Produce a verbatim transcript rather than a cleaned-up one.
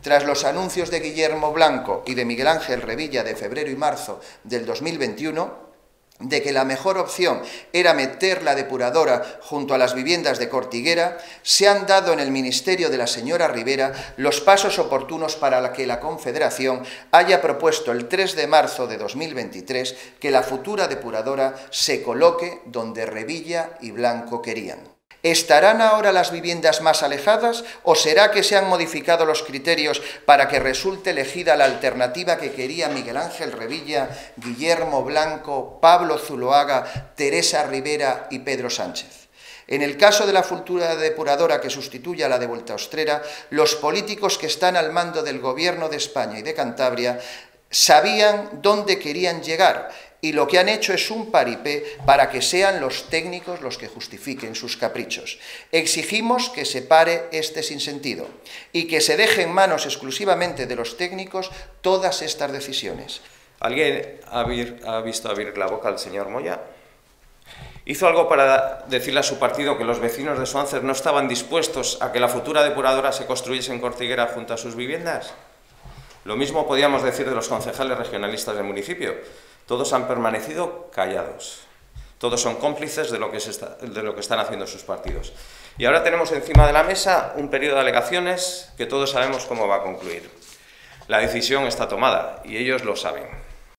Tras los anuncios de Guillermo Blanco y de Miguel Ángel Revilla de febrero y marzo del dos mil veintiuno, de que la mejor opción era meter la depuradora junto a las viviendas de Cortiguera, se han dado en el Ministerio de la señora Ribera los pasos oportunos para que la Confederación haya propuesto el tres de marzo de dos mil veintitrés que la futura depuradora se coloque donde Revilla y Blanco querían. ¿Estarán ahora las viviendas más alejadas o será que se han modificado los criterios para que resulte elegida la alternativa que quería Miguel Ángel Revilla, Guillermo Blanco, Pablo Zuloaga, Teresa Ribera y Pedro Sánchez? En el caso de la futura depuradora que sustituya a la de Vueltaostrera, los políticos que están al mando del Gobierno de España y de Cantabria sabían dónde querían llegar y lo que han hecho es un paripé para que sean los técnicos los que justifiquen sus caprichos. Exigimos que se pare este sinsentido y que se deje en manos exclusivamente de los técnicos todas estas decisiones. ¿Alguien ha, ha visto abrir la boca al señor Moya? ¿Hizo algo para decirle a su partido que los vecinos de Suáncer no estaban dispuestos a que la futura depuradora se construyese en Cortiguera junto a sus viviendas? Lo mismo podíamos decir de los concejales regionalistas del municipio. Todos han permanecido callados. Todos son cómplices de lo que, se está, de lo que están haciendo sus partidos. Y ahora tenemos encima de la mesa un periodo de alegaciones que todos sabemos cómo va a concluir. La decisión está tomada y ellos lo saben.